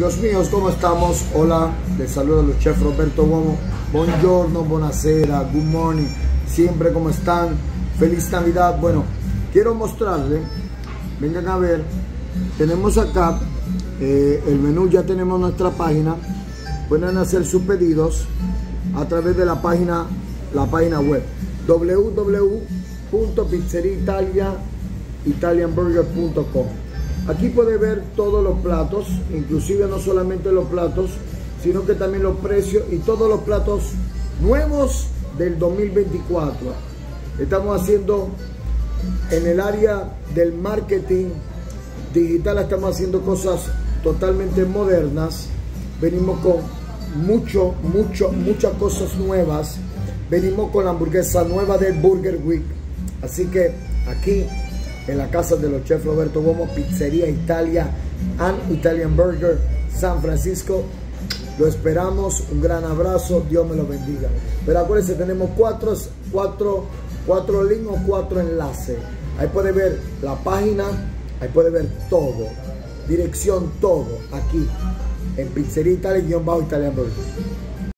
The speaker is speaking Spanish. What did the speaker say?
Amigos míos, ¿cómo estamos? Hola, les saluda el chef Roberto Uomo. Buongiorno, buonasera, good morning. Siempre, ¿cómo están? Feliz Navidad. Bueno, quiero mostrarles, vengan a ver, tenemos acá el menú, ya tenemos nuestra página. Pueden hacer sus pedidos a través de la página web www.pizzeriaitalianburger.com. Aquí puede ver todos los platos, inclusive no solamente los platos, sino que también los precios y todos los platos nuevos del 2024. Estamos haciendo en el área del marketing digital, estamos haciendo cosas totalmente modernas. Venimos con muchas cosas nuevas. Venimos con la hamburguesa nueva del Burger Week. Así que aquí en la casa de los chefs Roberto Uomo, Pizzería Italia and Italian Burger, San Francisco. Lo esperamos, un gran abrazo, Dios me lo bendiga. Pero acuérdense, tenemos cuatro links o 4 enlaces. Ahí puede ver la página, ahí puede ver todo, dirección, todo, aquí en Pizzería Italia-Italian Burger.